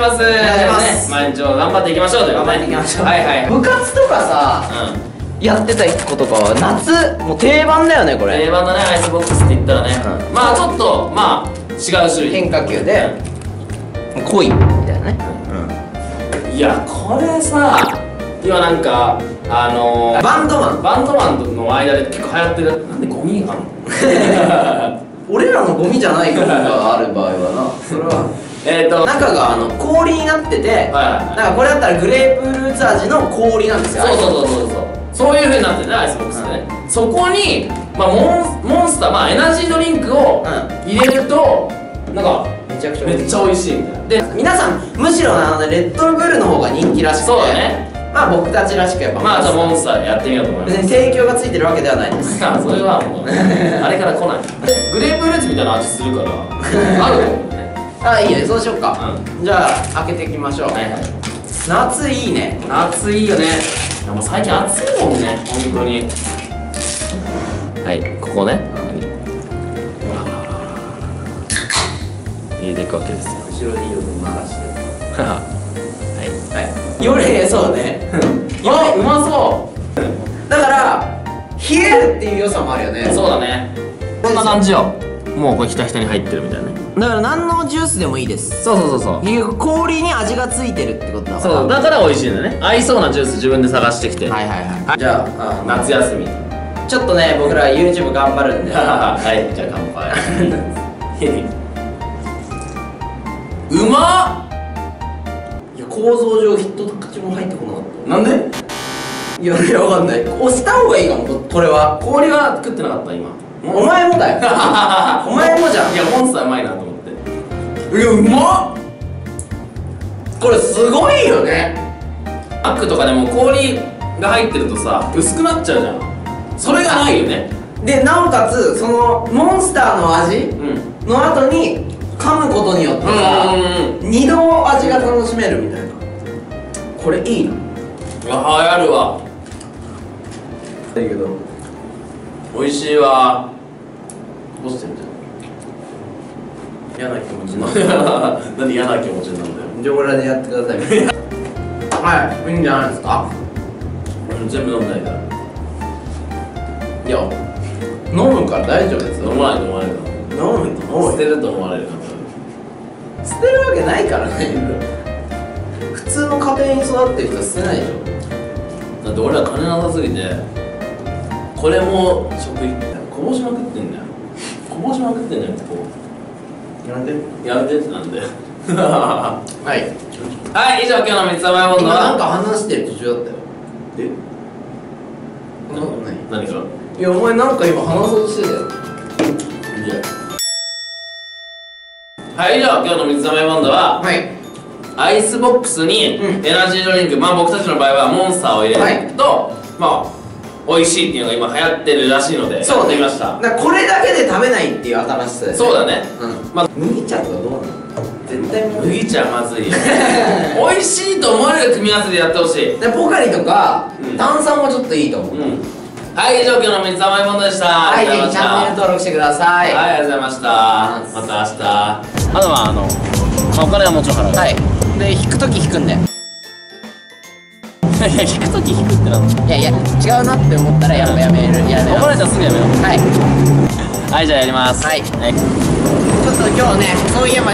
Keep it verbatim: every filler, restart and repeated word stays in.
ます。 お願いします。 毎日を頑張っていきましょうということで。 頑張っていきましょう。 はいはい。 部活とかさ、やってた子とかは夏もう定番だよねこれ。 定番だね、アイスボックスって言ったらね。まあちょっとまあ違う種類。 変化球で濃いみたいなね。 いやこれさ、今なんかあのバンドマンバンドマンの間で結構流行ってる。なんでゴミあんの？ 俺らのゴミじゃないゴミがある場合はな、それはえっと中があの氷になってて、なんかこれだったらグレープフルーツ味の氷なんですよ。 そうそうそうそうそう、そういう風になってるね、アイスボックスでね。そこにまあモンモンスター、まあエナジードリンクを入れるとなんかめちゃくちゃめっちゃ美味しいみたいな。 で皆さんむしろあのレッドブルの方が人気らしくて、そうだね。まあ僕たちらしくやっぱまあじゃあモンスターでやってみようと思います。 別に提供がついてるわけではないです。 あ、それはもうあれから来ない。グレープフルーツみたいな味するからあると思うね。あ、いいね、そうしようか。じゃあ開けていきましょう。夏いいね。 夏いいよね。もう最近暑いもんね、本当に。はい、ここね入れていくわけですよ。 後ろによく回してはいはい。 よりそうね。 あ、うまそう。 だから冷えるっていう良さもあるよね。 そうだね。こんな感じよ。もうこれひたひたに入ってるみたいなね。 だから何のジュースでもいいです。 そうそうそうそう。 結局氷に味がついてるってことだから。 そうだから美味しいんだね。合いそうなジュース自分で探してきて。はいはいはい。じゃあ夏休みちょっとね、僕ら YouTube 頑張るんで。 はい、じゃあ乾杯。うまっ。 いや、構造上一口も入ってこなかった。 なんで？ いやいや、わかんない。押した方がいいかも、これは。 氷は食ってなかった今。 お前もだよ。お前もじゃん。 いや、モンスターうまいなと思って。いや、うまっ。 これすごいよね。 マックとかでも氷が入ってるとさ、薄くなっちゃうじゃん。それがないよね。 で、なおかつそのモンスターの味の後に噛むことによってさ、二度味が楽しめるみたいな。これいいな。 あ、流行るわ。 だけど美味しいわ。こぼしてるじゃん。嫌な気持ちになる。なんで嫌な気持ちになるんだよ。 じゃあ俺でやってください。はい、いいんじゃないですか。 全部飲んないから。 いや、飲むから大丈夫ですよ。 飲まないと思われるか飲むと思う。 捨てると思われるか捨てるわけないからね。普通の家庭に育ってる人は捨てないでしょ。 だって俺ら金なさすぎて、これも食費こぼしまくってんだよ。こぼしまくってんだよ、ここ。 なんで？ やめてってなんで。 はいはい、以上今日の三つ葉マイボンドは。 なんか話してる途中だったよ。え？ 何から？ いや、お前なんか今話そうとしてたよ。 はい、以上今日の三つ葉マイボンドは、はい、アイスボックスにエナジードリンク、まあ僕たちの場合はモンスターを入れると、まあ美味しいっていうのが今流行ってるらしいので、やってみました。 だからこれだけで食べないっていう新しさです。 そうだね。 まあ麦茶とかどうなの？絶対麦茶まずいよ。美味しいと思われる組み合わせでやってほしい。 でポカリとか炭酸もちょっといいと思う。はい、以上今日の三つ葉マイボンドでした。 はい、 チャンネル登録してください。 はい、ありがとうございました。また明日。あとはあのお金はもちろん払う。はい。 で引くとき引くんで。 いや、引くとき引くってなんだ。 いやいや、違うなって思ったらやっぱやめる。やめる。 怒られたらすぐやめよう。 はい。 はい、じゃあやります。はい。ちょっと今日ね、そういえば